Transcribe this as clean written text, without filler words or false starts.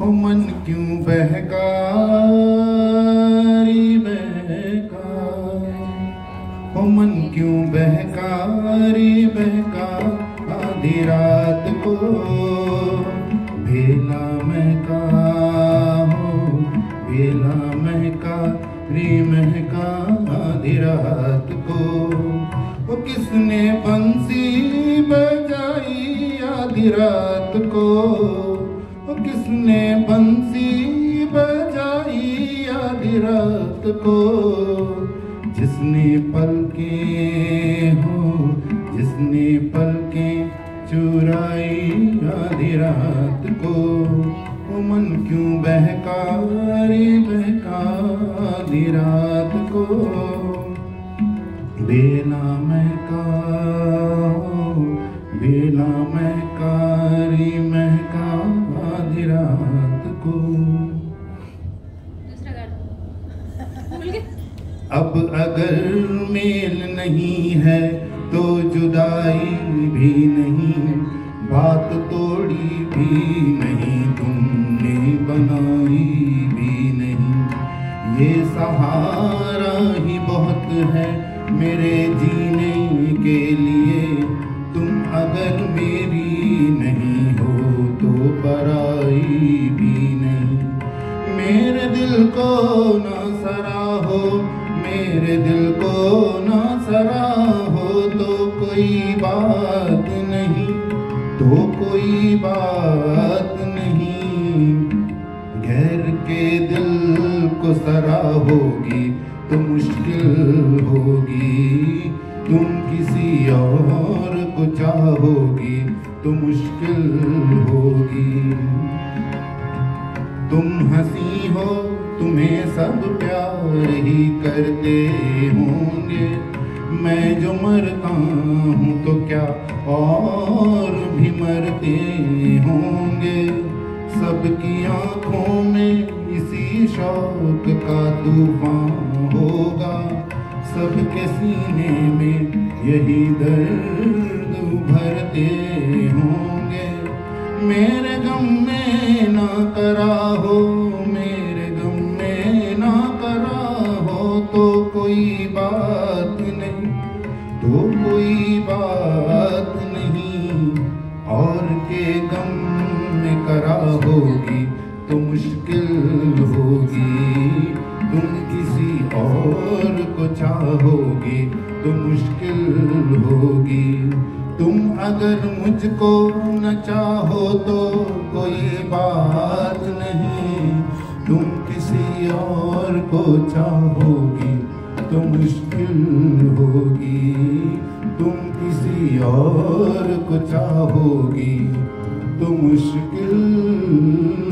हो मन क्यों बहका रे बहका, हो मन क्यों बहका रे बहका, आधी रात को बेला महका हो, बेला महका रे महका, आधी रात को। वो किसने बंसी बजाई आधी रात को, वो किसने बंसी बजाई आधी रात को, जिसने पलकें हो, जिसने पलकें चुराई आधी रात को। वो मन क्यों बहका रे बहका आधी रात को, बेला महका हो, बेला महका रे महका आधी रात को। अब अगर मेल नहीं है तो जुदाई भी नहीं, बात तोड़ी भी नहीं, तुमने बनाई भी नहीं। ये सहारा ही बहुत है मेरे जीने के लिए, तुम अगर मेरी नहीं हो तो पराई भी नहीं। मेरे दिल को ना सराहो, मेरे दिल को ना सराहो, तो कोई बात नहीं, तो कोई बात नहीं। गैर के दिल को सराहोगी तो मुश्किल होगी, तुम किसी और को चाहोगी तो मुश्किल होगी। तुम हंसी हो, तुम्हें सब प्यार ही करते होंगे, मैं जो मरता हूँ तो क्या और भी मरते होंगे। सबकी आंखों में इसी शौक का तूफान होगा, सबके सीने में यही दर्द भरते होंगे। मेरे गम में ना करा हो, मेरे गम में ना करा हो, तो कोई बात नहीं, तो कोई बात नहीं। और के गम में करा होगी तो मुश्किल होगी, तुम किसी और को चाहोगी तो मुश्किल होगी। तुम अगर मुझको न चाहो तो कोई बात नहीं, तुम किसी और को चाहोगी तो मुश्किल होगी, तुम किसी और को चाहोगी तो मुश्किल